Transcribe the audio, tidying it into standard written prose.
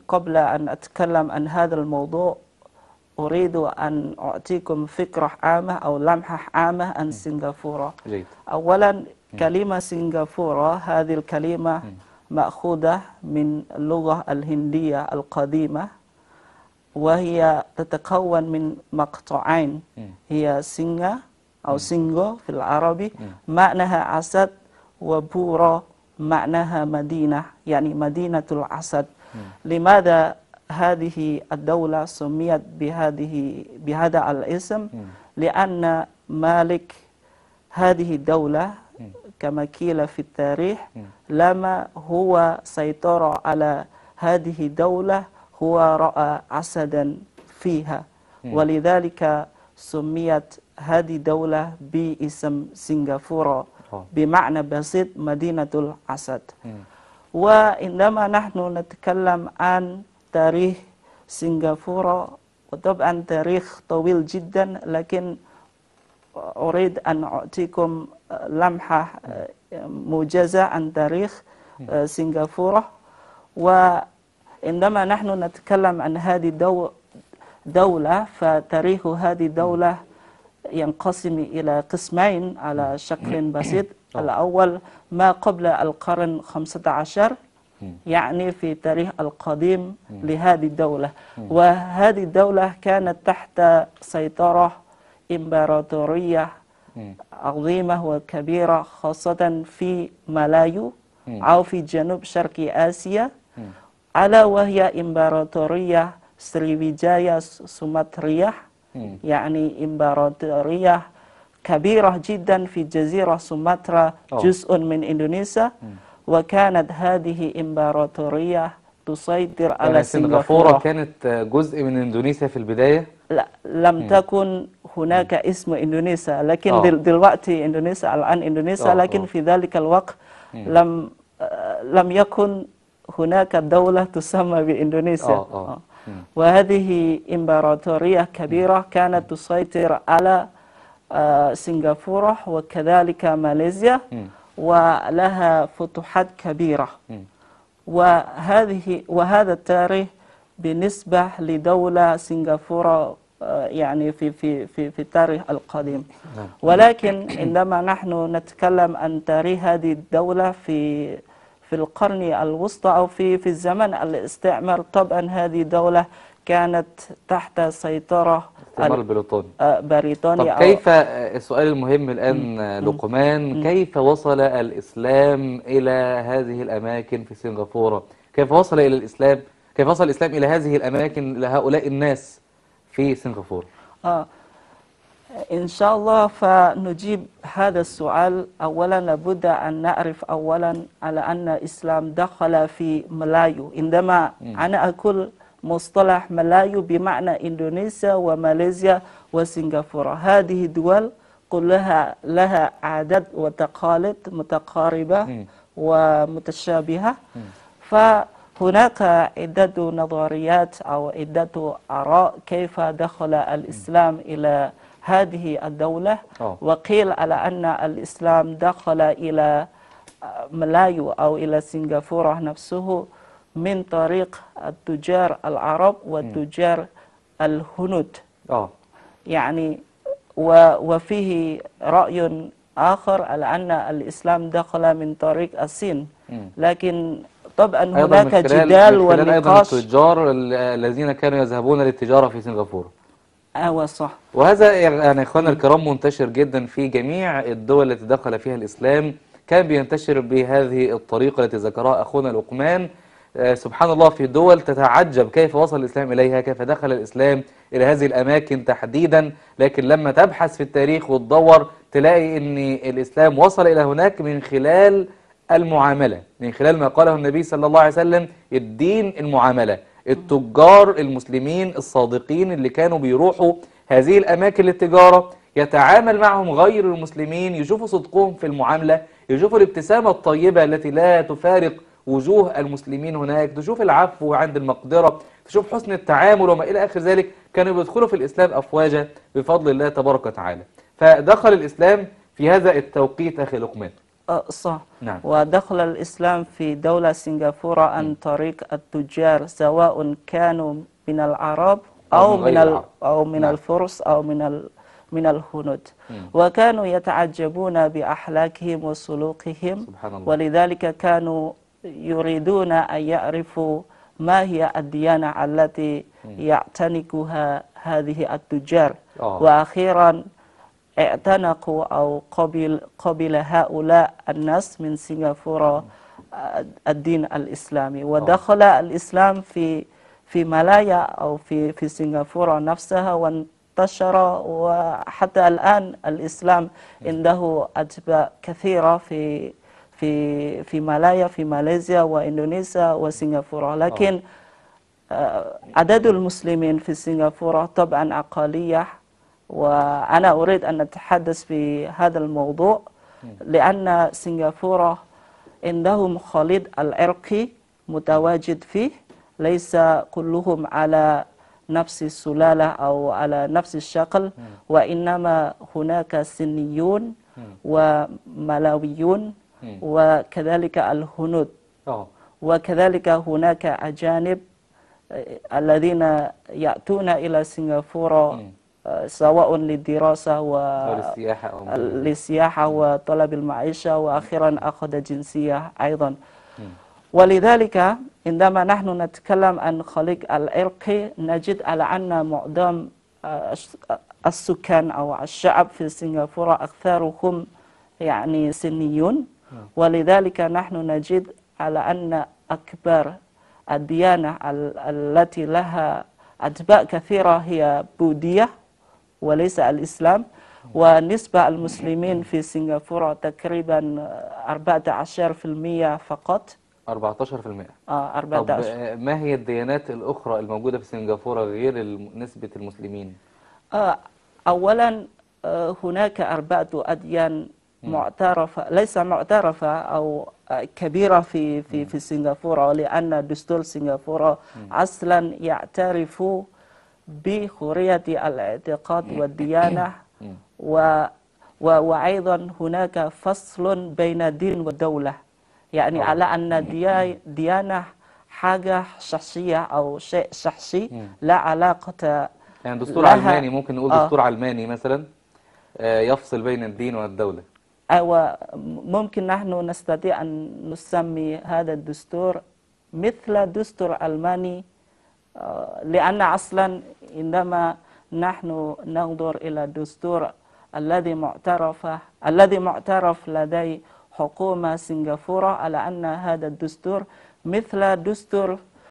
قبل أن أتكلم عن هذا الموضوع أريد أن أعطيكم فكرة عامة أو لمحة عامة عن سنغافورة. جيد. أولا كلمة سنغافورة هذه الكلمة مأخوذة من اللغة الهندية القديمة، وهي تتكون من مقطعين، هي سينغا أو سينغو في العربي معناها أسد، وبورا معناها مدينة، يعني مدينة الأسد. لماذا هذه الدولة سميت بهذا الاسم؟ لأن مالك هذه الدولة كما قيل في التاريخ لما هو سيطر على هذه الدولة هو رأى أسدا فيها، ولذلك سميت هذه الدولة باسم سنغافورة بمعنى بسيط مدينة الأسد. وعندما نحن نتكلم عن تاريخ سنغافورة، وطبعا تاريخ طويل جدا، لكن أريد أن أعطيكم لمحة موجزة عن تاريخ سنغافورة. وعندما نحن نتكلم عن هذه الدولة فتاريخ هذه الدولة ينقسم إلى قسمين على شكل بسيط. الأول ما قبل القرن 15، يعني في التاريخ القديم لهذه الدولة، وهذه الدولة كانت تحت سيطرة إمبراطورية عظيمة وكبيرة، خاصة في مالايو أو في جنوب شرق آسيا، ألا وهي إمبراطورية سريفيجايا سوماترية، يعني إمبراطورية كبيرة جدا في جزيرة سومطرة، جزء من إندونيسيا. وكانت هذه إمبراطورية تسيطر على سنغافورة. كانت جزء من إندونيسيا في البداية؟ لا، لم تكن هناك اسم إندونيسيا، لكن دلوقتي إندونيسيا الآن إندونيسيا، لكن في ذلك الوقت لم يكن هناك دولة تسمى بإندونيسيا. وهذه إمبراطورية كبيرة كانت تسيطر على سنغافورة وكذلك ماليزيا، ولها فتوحات كبيرة. وهذا التاريخ بالنسبة لدولة سنغافورة يعني في التاريخ القديم. ولكن عندما نحن نتكلم عن تاريخ هذه الدولة في القرن الوسطى أو في الزمن الاستعمار، طبعا هذه الدولة كانت تحت سيطرة بريطانيا. طب كيف، السؤال المهم الآن لقمان، كيف وصل الإسلام إلى هذه الأماكن في سنغافورة؟ كيف وصل إلى الإسلام؟ كيف وصل الإسلام إلى هذه الأماكن لهؤلاء الناس في سنغافورة؟ إن شاء الله فنجيب هذا السؤال. أولا لابد أن نعرف أولا على أن الإسلام دخل في ملايو. عندما أنا أقول مصطلح ملايو بمعنى إندونيسيا وماليزيا وسنغافورة، هذه الدول كلها لها عادات وتقاليد متقاربة ومتشابهة. فهناك عدة نظريات أو عدة آراء كيف دخل الإسلام إلى هذه الدولة. وقيل على أن الإسلام دخل إلى ملايو أو إلى سنغافورة نفسه من طريق التجار العرب والتجار الهنود. يعني وفيه رأي آخر على أن الإسلام دخل من طريق الصين، لكن طبعا هناك جدال ونقاش. أيضا التجار الذين كانوا يذهبون للتجارة في سنغافورة. صح. وهذا يعني إخواننا الكرام منتشر جدا في جميع الدول التي دخل فيها الإسلام، كان بينتشر بهذه الطريقة التي ذكرها أخونا لقمان. سبحان الله، في دول تتعجب كيف وصل الإسلام إليها، كيف دخل الإسلام إلى هذه الأماكن تحديدا، لكن لما تبحث في التاريخ وتدور تلاقي أن الإسلام وصل إلى هناك من خلال المعاملة، من خلال ما قاله النبي صلى الله عليه وسلم: الدين المعاملة. التجار المسلمين الصادقين اللي كانوا بيروحوا هذه الأماكن للتجارة يتعامل معهم غير المسلمين، يشوفوا صدقهم في المعاملة، يشوفوا الابتسامة الطيبة التي لا تفارق وجوه المسلمين هناك، تشوف العفو عند المقدرة، تشوف حسن التعامل وما إلى آخر ذلك. كانوا بيدخلوا في الإسلام أفواجا بفضل الله تبارك وتعالى. فدخل الإسلام في هذا التوقيت أخي لقمان. صح. نعم. ودخل الإسلام في دولة سنغافورة عن طريق التجار، سواء كانوا من العرب أو من غير العرب. أو من نعم. الفرس أو من الهنود. وكانوا يتعجبون بأخلاقهم وسلوكهم، سبحان الله. ولذلك كانوا يريدون أن يعرفوا ما هي الديانة التي يعتنقها هذه التجار. وأخيرا اعتنقوا أو قبل هؤلاء الناس من سنغافورة الدين الإسلامي، ودخل الإسلام في مالايا أو في سنغافورة نفسها وانتشر، وحتى الآن الإسلام عنده أتباع كثيرة في مالايا، في ماليزيا وإندونيسيا وسنغافورة. لكن عدد المسلمين في سنغافورة طبعا أقلية، وأنا أريد أن أتحدث في هذا الموضوع لأن سنغافورة عندهم خليط العرقي متواجد فيه، ليس كلهم على نفس السلالة أو على نفس الشكل، وإنما هناك سنيون وملاويون وكذلك الهنود، وكذلك هناك أجانب الذين يأتون إلى سنغافورة سواء للدراسة للسياحة وطلب المعيشة، وأخيرا أخذ جنسية أيضا. ولذلك عندما نحن نتكلم عن خليط العرقي نجد على أن معظم السكان أو الشعب في سنغافورة أكثرهم يعني سنيون، ولذلك نحن نجد على أن أكبر الديانة التي لها أتباع كثيرة هي بوذية وليس الإسلام، ونسبة المسلمين في سنغافورة تقريبا 14% فقط. 14%. 14. طب ما هي الديانات الأخرى الموجودة في سنغافورة غير نسبة المسلمين؟ أولا هناك 4 أديان معترفة، ليس معترفة أو كبيرة في سنغافورة، لأن دستور سنغافورة أصلا يعترف بحرية الاعتقاد والديانة، وأيضا هناك فصل بين الدين والدولة، يعني على أن ديانة حاجة شخصية أو شيء شخصي لا علاقة يعني دستور علماني، ممكن نقول دستور علماني مثلا يفصل بين الدين والدولة. أيوة، ممكن نحن نستطيع أن نسمي هذا الدستور مثل دستور ألماني، لأن أصلا عندما نحن ننظر إلى الدستور الذي معترف لدي حكومة سنغافورة على أن هذا الدستور مثل دستور